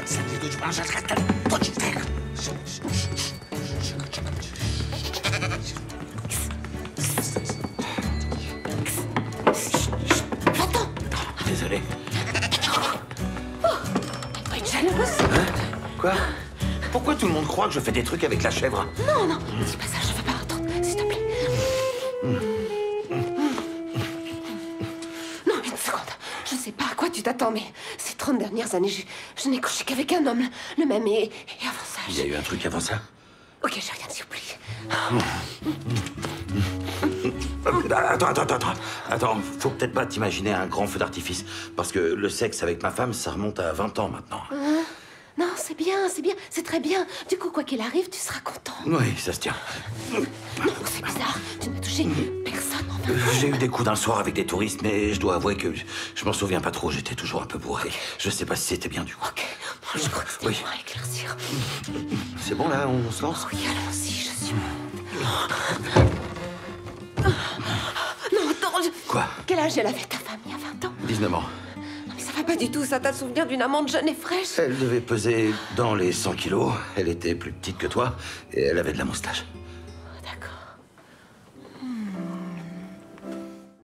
Désolé. Pas être jalouse. Hein? Quoi? Pourquoi tout le monde croit que je fais des trucs avec la chèvre? Non, non, dis pas ça, je veux pas entendre, s'il te plaît. Non, une seconde. Je sais pas à quoi tu t'attends, mais ces 30 dernières années, je n'ai couché qu'avec un homme, le même, et avant ça, Il y a eu un truc avant ça? Ok, j'ai rien dit, oublie. Attends, faut peut-être pas t'imaginer un grand feu d'artifice. Parce que le sexe avec ma femme, ça remonte à 20 ans maintenant. Non, c'est bien, c'est très bien. Du coup, quoi qu'il arrive, tu seras content. Oui, ça se tient. Non, c'est bizarre, tu n'as touché personne, enfin. J'ai eu des coups d'un soir avec des touristes, mais je dois avouer que je m'en souviens pas trop, j'étais toujours un peu bourré. Je sais pas si c'était bien du coup. Ok, bon, je crois que c'était Oui. bon à éclaircir. C'est bon là, on se lance? Oui, allons-y, je suis... Non, attends, Quoi? Quel âge elle avait, ta femme, il y a 20 ans? 19 ans. Non, mais ça va pas du tout, ça. T'as le souvenir d'une amande jeune et fraîche? Elle devait peser dans les 100 kilos. Elle était plus petite que toi et elle avait de la moustache.